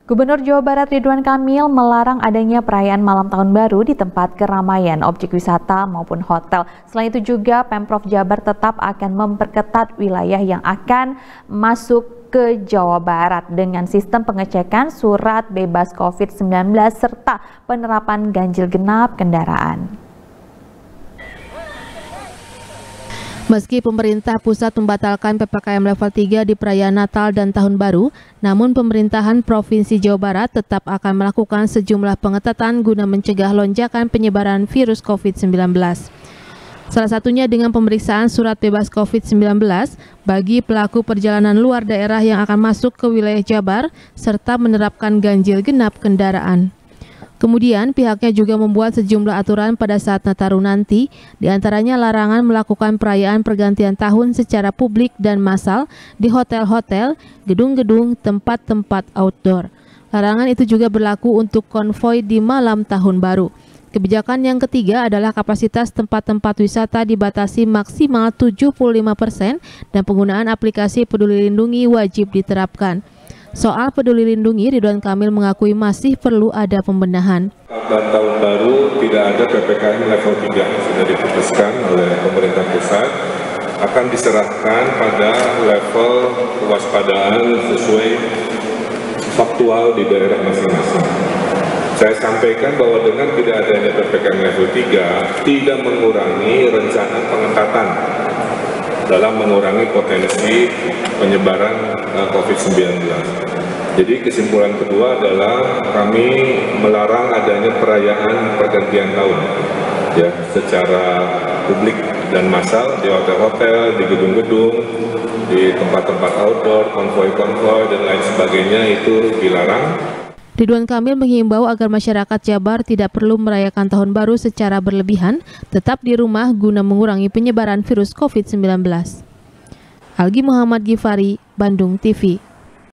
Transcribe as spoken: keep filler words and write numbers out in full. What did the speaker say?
Gubernur Jawa Barat Ridwan Kamil melarang adanya perayaan malam tahun baru di tempat keramaian, objek wisata maupun hotel. Selain itu juga Pemprov Jabar tetap akan memperketat wilayah yang akan masuk ke Jawa Barat dengan sistem pengecekan surat bebas covid sembilan belas serta penerapan ganjil genap kendaraan. Meski pemerintah pusat membatalkan P P K M level tiga di perayaan Natal dan Tahun Baru, namun pemerintahan Provinsi Jawa Barat tetap akan melakukan sejumlah pengetatan guna mencegah lonjakan penyebaran virus covid sembilan belas. Salah satunya dengan pemeriksaan surat bebas covid sembilan belas bagi pelaku perjalanan luar daerah yang akan masuk ke wilayah Jabar, serta menerapkan ganjil genap kendaraan. Kemudian pihaknya juga membuat sejumlah aturan pada saat Nataru nanti, diantaranya larangan melakukan perayaan pergantian tahun secara publik dan massal di hotel-hotel, gedung-gedung, tempat-tempat outdoor. Larangan itu juga berlaku untuk konvoi di malam tahun baru. Kebijakan yang ketiga adalah kapasitas tempat-tempat wisata dibatasi maksimal tujuh puluh lima persen dan penggunaan aplikasi Peduli Lindungi wajib diterapkan. Soal Peduli Lindungi, Ridwan Kamil mengakui masih perlu ada pembenahan. Dan tahun baru tidak ada P P K M level tiga, sudah diputuskan oleh pemerintah pusat, akan diserahkan pada level kewaspadaan sesuai faktual di daerah masing-masing. Saya sampaikan bahwa dengan tidak adanya P P K M level tiga, tidak mengurangi rencana pengetatan dalam mengurangi potensi penyebaran covid sembilan belas. Jadi kesimpulan kedua adalah kami melarang adanya perayaan pergantian tahun ya secara publik dan massal di hotel-hotel, di gedung-gedung, di tempat-tempat outdoor, konvoi-konvoi dan lain sebagainya itu dilarang. Ridwan Kamil menghimbau agar masyarakat Jabar tidak perlu merayakan Tahun Baru secara berlebihan, tetap di rumah guna mengurangi penyebaran virus covid sembilan belas. Algi Muhammad Gifari, Bandung T V.